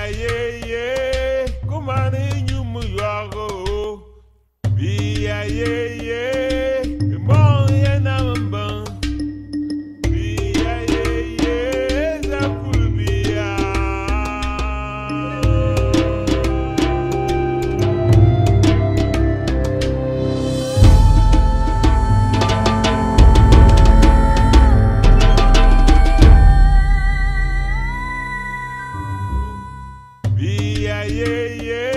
ye ye, kumani nyumu yago. Bia ye ye, bon ye na mbang. Bia ye ye, zakul bia. Bia ye ye.